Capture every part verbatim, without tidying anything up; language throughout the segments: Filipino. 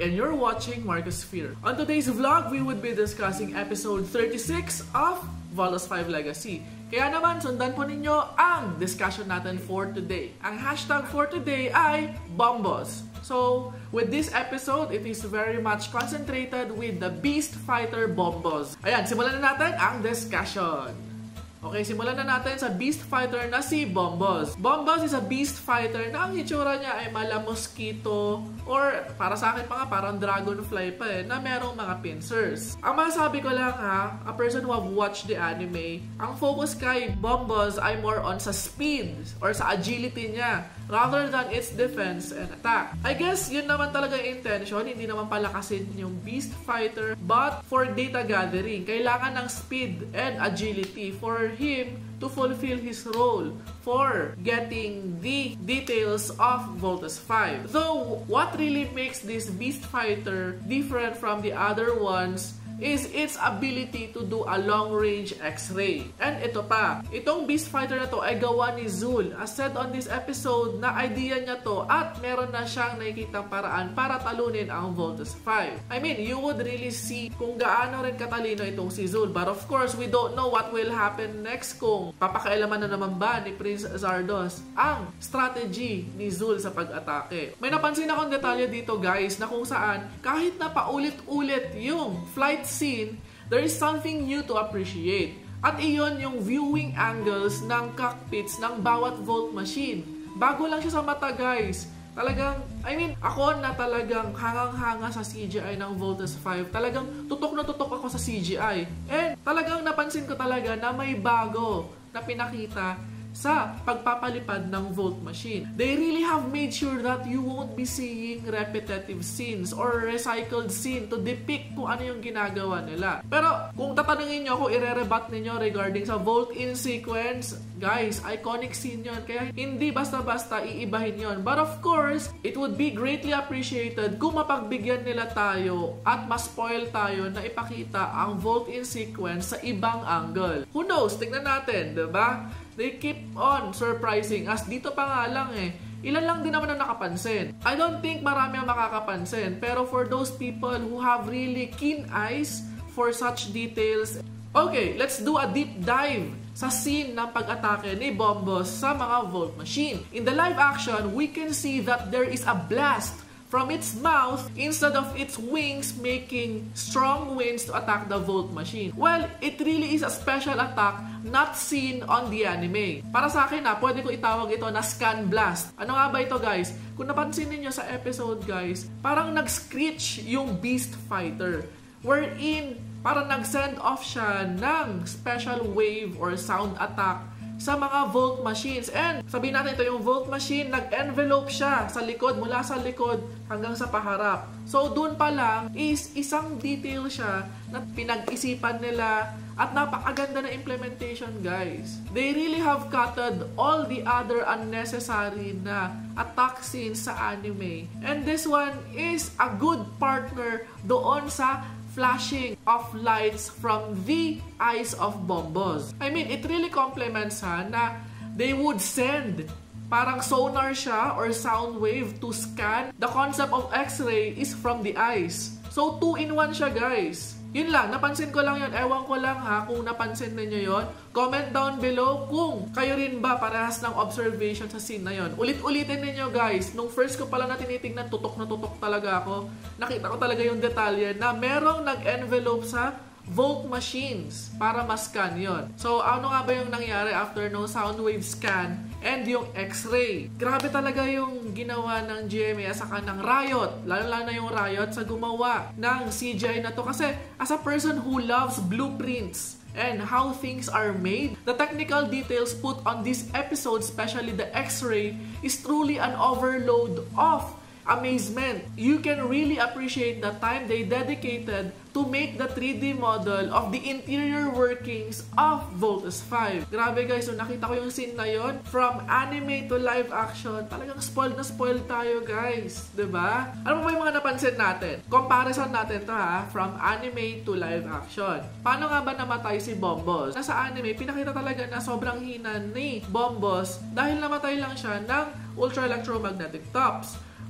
and you're watching MARKosphere. On today's vlog, we would be discussing episode thirty-six of VoltesVLegacy. Kaya naman, sundan po ninyo ang discussion natin for today. Ang hashtag for today ay Bombos. So, with this episode, it is very much concentrated with the Beast Fighter Bombos. Ayan, simulan na natin ang discussion. Okay, simulan na natin sa Beast Fighter na si Bombos. Bombos is a Beast Fighter na ang itsura niya ay mala mosquito or para sa akin pa nga parang dragonfly pa eh, na merong mga pincers. Ang masasabi ko lang ha, a person who have watched the anime, ang focus kay Bombos ay more on sa speed or sa agility niya rather than its defense and attack. I guess yun naman talaga yung intention, hindi naman palakasin yung Beast Fighter, but for data gathering, kailangan ng speed and agility for him to fulfill his role for getting the details of Voltes five. Though, what really makes this Beast Fighter different from the other ones is its ability to do a long-range X-ray. And ito pa, itong Beast Fighter na to ay gawa ni Zuhl. As said on this episode, na idea niya to at meron na siyang nakikitang paraan para talunin ang Voltes five. I mean, you would really see kung gaano rin katalino itong si Zuhl. But of course, we don't know what will happen next kung papakailaman na naman ba ni Prince Zardoz ang strategy ni Zuhl sa pag-atake. May napansin akong detalye dito guys na kung saan kahit na paulit-ulit yung flight scene, there is something new to appreciate. At iyon yung viewing angles ng cockpits ng bawat Volt machine. Bago lang siya sa mata guys. Talagang, I mean, ako na talagang hangang-hanga sa C G I ng Voltes five. Talagang tutok na tutok ako sa C G I. And talagang napansin ko talaga na may bago na pinakita sa pagpapalipad ng Volt machine. They really have made sure that you won't be seeing repetitive scenes or recycled scene to depict kung ano yung ginagawa nila. Pero kung tatanungin nyo ako, ire-rebat ninyo regarding sa Volt in sequence, guys, iconic scene yun. Kaya hindi basta-basta iibahin yun. But of course, it would be greatly appreciated kung mapagbigyan nila tayo at ma-spoil tayo na ipakita ang Volt in sequence sa ibang angle. Who knows? Tignan natin, diba? They keep on surprising as dito pa nga lang eh. Ilan lang din naman ang nakapansin. I don't think marami ang makakapansin. Pero for those people who have really keen eyes for such details. Okay, let's do a deep dive sa scene ng pag-atake ni Bombos sa mga Volt machine. In the live action, we can see that there is a blast from its mouth instead of its wings making strong winds to attack the Volt machine. Well, it really is a special attack not seen on the anime. Para sa akin na, pwede ko itawag ito na scan blast. Ano nga ba ito guys? Kung napansin niyo sa episode guys, parang nag-screech yung Beast Fighter. Wherein, parang nag-send off siya ng special wave or sound attack sa mga Volt machines. And sabihin natin ito yung Volt machine, nag-envelope siya sa likod, mula sa likod hanggang sa paharap. So dun pa lang is isang detail siya na pinag-isipan nila at napakaganda na implementation guys. They really have cutted all the other unnecessary na attack scenes sa anime. And this one is a good partner doon sa flashing of lights from the eyes of Bombos. I mean, it really complements ha na they would send parang sonar siya or sound wave to scan. The concept of X-ray is from the eyes. So, two in one siya guys. Yun lang, napansin ko lang yun. Ewan ko lang ha kung napansin ninyo yun. Comment down below kung kayo rin ba parehas ng observation sa scene na yun. Ulit-ulitin ninyo guys. Nung first ko pala na tinitingnan, tutok na tutok talaga ako. Nakita ko talaga yung detalye na merong nag-envelope sa Volt machines para ma-scan yun. So, ano nga ba yung nangyari after no sound wave scan and yung X-ray? Grabe talaga yung ginawa ng G M A at saka ng Riot. Lalo-lalo na yung Riot sa gumawa ng C G I na to. Kasi as a person who loves blueprints and how things are made, the technical details put on this episode, especially the X-ray, is truly an overload of amazement. You can really appreciate the time they dedicated to make the three D model of the interior workings of Voltes five. Grabe guys, so nakita ko yung scene na yon from anime to live action. Talagang spoiled na spoiled tayo guys, diba? Ano ba yung mga napansin natin? Comparison natin to ha, from anime to live action. Paano nga ba namatay si Bombos? Nasa anime, pinakita talaga na sobrang hina ni Bombos dahil namatay lang siya ng ultra electromagnetic tops.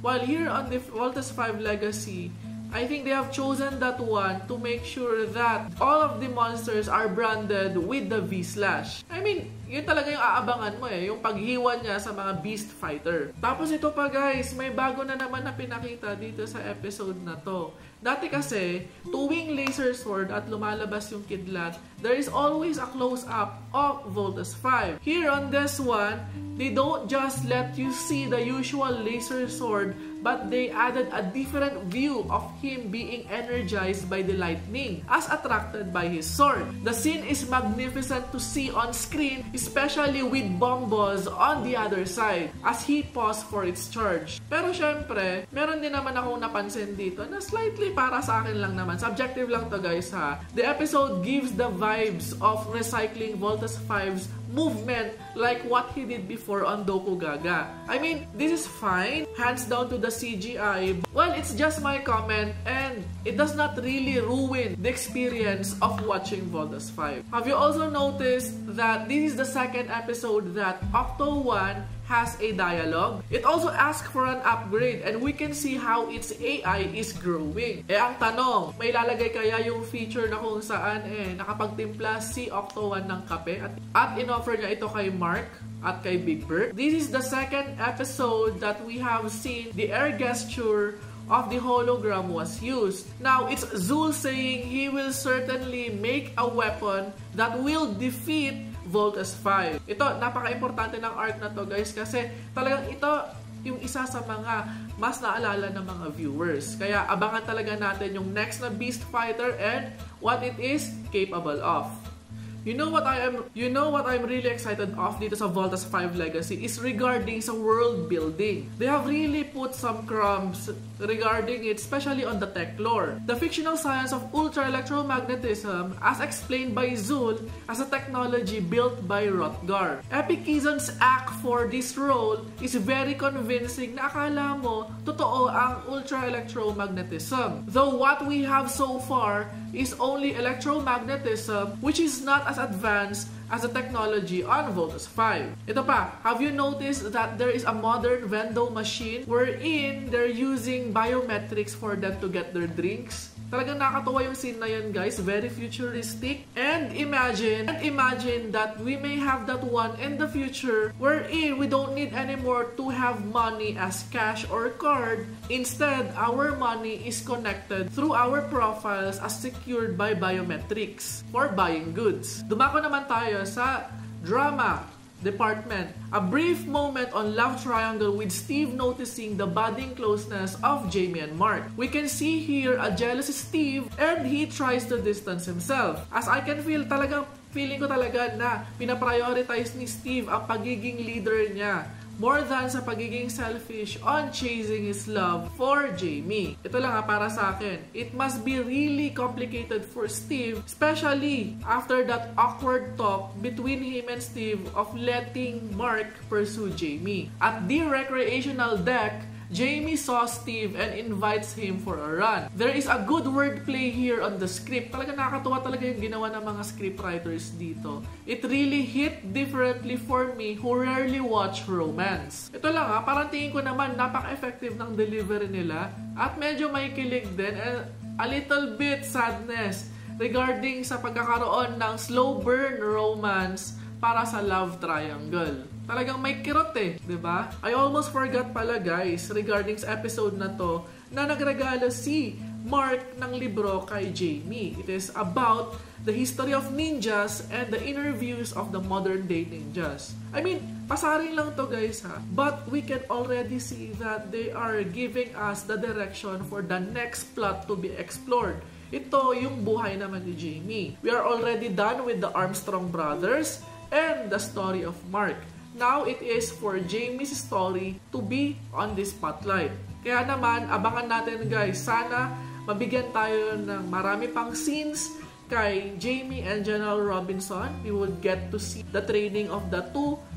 While here on the Voltes five Legacy, I think they have chosen that one to make sure that all of the monsters are branded with the V slash. I mean, yun talaga yung aabangan mo eh, yung paghiwan niya sa mga beast fighter. Tapos ito pa guys, may bago na naman na pinakita dito sa episode na to. Dati kasi, tuwing laser sword at lumalabas yung kidlat, there is always a close-up of Voltes five. Here on this one, they don't just let you see the usual laser sword, but they added a different view of him being energized by the lightning as attracted by his sword. The scene is magnificent to see on screen, especially with Bombos on the other side as he paused for its charge. Pero syempre, meron din naman akong napansin dito na slightly para sa akin lang naman. Subjective lang to guys ha. The episode gives the vibes of recycling Voltes five's movement like what he did before on Dokugaga. I mean, this is fine, hands down to the C G I. Well, it's just my comment and it does not really ruin the experience of watching Voltes five. Have you also noticed that this is the second episode that Octo one has a dialogue? It also asks for an upgrade and we can see how its A I is growing. Eh ang tanong, may lalagay kaya yung feature na kung saan eh nakapagtimpla si Octo one ng kape at, at in-offer niya ito kay Mark at kay Big Bird? This is the second episode that we have seen the air gesture of the hologram was used. Now, it's Zuhl saying he will certainly make a weapon that will defeat Voltes five. Ito, napaka-importante ng arc na to guys kasi talagang ito yung isa sa mga mas naalala ng mga viewers. Kaya abangan talaga natin yung next na Beast Fighter and what it is capable of. You know what I am you know what I'm really excited of dito sa Voltes five Legacy is regarding sa world building. They have really put some crumbs regarding it, especially on the tech lore. The fictional science of ultra-electromagnetism as explained by Zuhl as a technology built by Hrothgar. Epic Kizon's act for this role is very convincing na akala mo totoo ang ultra-electromagnetism. Though what we have so far is only electromagnetism, which is not as advanced as the technology on Voltes five. Ito pa, have you noticed that there is a modern vendo machine wherein they're using biometrics for them to get their drinks? Talagang nakakatuwa yung scene na yun guys, very futuristic. And imagine, and imagine that we may have that one in the future wherein we don't need anymore to have money as cash or card. Instead, our money is connected through our profiles as secured by biometrics for buying goods. Dumako naman tayo sa drama department. A brief moment on love triangle with Steve noticing the budding closeness of Jamie and Mark. We can see here a jealous Steve and he tries to distance himself. As I can feel, talagang feeling ko talaga na pinaprioritize ni Steve ang pagiging leader niya more than sa pagiging selfish on chasing his love for Jamie. Ito lang ha, para sa akin. It must be really complicated for Steve, especially after that awkward talk between him and Steve of letting Mark pursue Jamie. At the recreational deck, Jamie saw Steve and invites him for a run. There is a good wordplay here on the script. Talaga nakakatuwa talaga yung ginawa ng mga scriptwriters dito. It really hit differently for me who rarely watch romance. Ito lang ha, parang tingin ko naman napaka-effective ng delivery nila at medyo may kilig din and a little bit sadness regarding sa pagkakaroon ng slow burn romance para sa love triangle. Talagang may kirot eh, di ba? I almost forgot pala guys regarding sa episode na to na nagregalo si Mark ng libro kay Jamie. It is about the history of ninjas and the inner views of the modern day ninjas. I mean, pasarin lang to guys ha. But we can already see that they are giving us the direction for the next plot to be explored. Ito yung buhay naman ni Jamie. We are already done with the Armstrong brothers and the story of Mark. Now, it is for Jamie's story to be on the spotlight. Kaya naman, abangan natin guys. Sana mabigyan tayo ng marami pang scenes kay Jamie and General Robinson. We would get to see the training of the two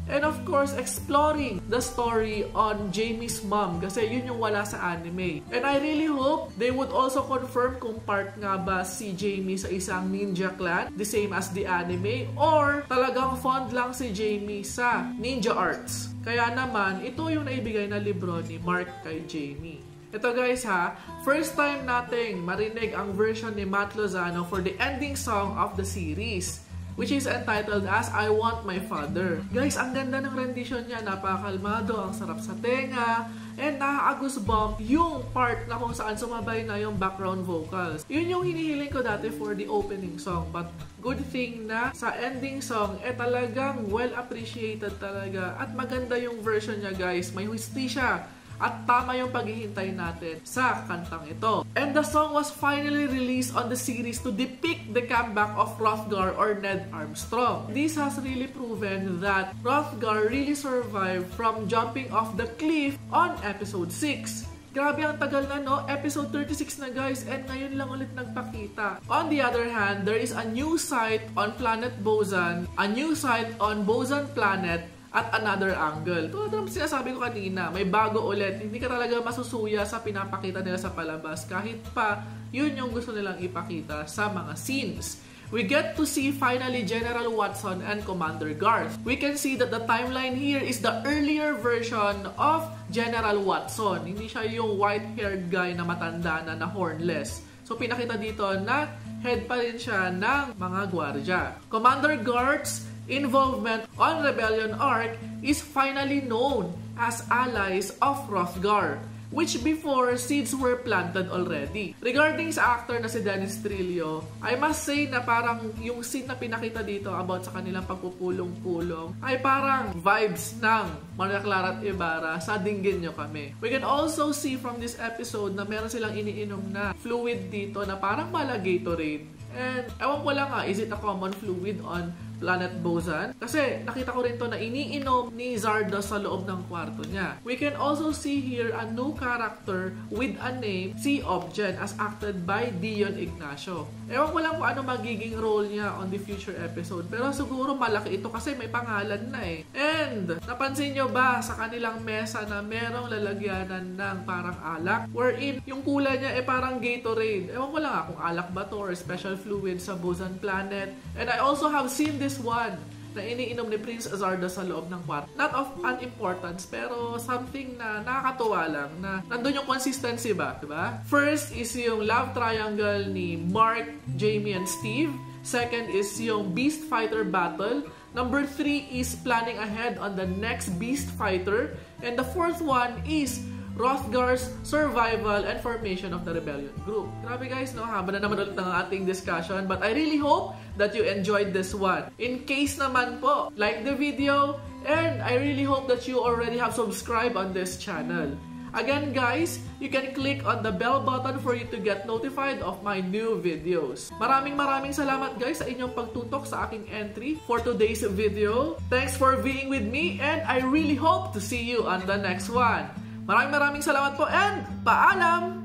And of course, exploring the story on Jamie's mom kasi yun yung wala sa anime. And I really hope they would also confirm kung part nga ba si Jamie sa isang ninja clan, the same as the anime, or talagang fond lang si Jamie sa ninja arts. Kaya naman, ito yung naibigay na libro ni Mark kay Jamie. Ito guys ha, first time nating marinig ang version ni Matt Lozano for the ending song of the series, which is entitled as I Want My Father. Guys, ang ganda ng rendition niya, napakalmado, ang sarap sa tenga, and nakaka-goosebump yung part na kung saan sumabay na yung background vocals. Yun yung hinihiling ko dati for the opening song, but good thing na sa ending song, eh talagang well appreciated talaga, at maganda yung version niya guys, may hustisya. At tama yung paghihintay natin sa kantang ito. And the song was finally released on the series to depict the comeback of Hrothgar or Ned Armstrong. This has really proven that Hrothgar really survived from jumping off the cliff on episode six. Grabe ang tagal na no, episode thirty-six na guys, and ngayon lang ulit nagpakita. On the other hand, there is a new site on Planet Bozan, a new site on Bozan Planet, at another angle. Tulad ng sinasabi ko kanina, may bago ulit. Hindi ka talaga masusuya sa pinapakita nila sa palabas kahit pa yun yung gusto nilang ipakita sa mga scenes. We get to see finally General Watson and Commander Garth. We can see that the timeline here is the earlier version of General Watson. Hindi siya yung white-haired guy na matanda na na hornless. So pinakita dito na head pa rin siya ng mga gwardya. Commander Garth's involvement on Rebellion Arc is finally known as allies of Hrothgar, which before seeds were planted already. Regarding sa actor na si Dennis Trillo, I must say na parang yung scene na pinakita dito about sa kanilang pagpupulong-pulong ay parang vibes ng Maria Clara at Ibarra sa Dinggin Nyo Kami. We can also see from this episode na meron silang iniinom na fluid dito na parang mala Gatorade. And ewan ko lang nga, is it a common fluid on Planet Bozan? Kasi nakita ko rin to na iniinom ni Zardoz sa loob ng kwarto niya. We can also see here a new character with a name, si Objen, as acted by Dion Ignacio. Ewan ko lang kung ano magiging role niya on the future episode, pero siguro malaki ito kasi may pangalan na eh. And napansin nyo ba sa kanilang mesa na merong lalagyanan ng parang alak, wherein yung kulay niya eh parang Gatorade. Ewan ko lang kung alak ba to or special fluid sa Bozan Planet. And I also have seen this one na iniinom ni Prince Zardoz sa loob ng kwarto. Not of unimportance, pero something na nakakatuwa lang, na nandun yung consistency ba, diba? First is yung love triangle ni Mark, Jamie, and Steve. Second is yung Beast Fighter battle. Number three is planning ahead on the next Beast Fighter. And the fourth one is Hrothgar's survival and formation of the rebellion group. Grabe guys, no? Haba na naman ulit ng ating discussion, but I really hope that you enjoyed this one. In case naman po, like the video, and I really hope that you already have subscribed on this channel. Again guys, you can click on the bell button for you to get notified of my new videos. Maraming maraming salamat guys sa inyong pagtutok sa aking entry for today's video. Thanks for being with me, and I really hope to see you on the next one. Maraming maraming salamat po, and paalam!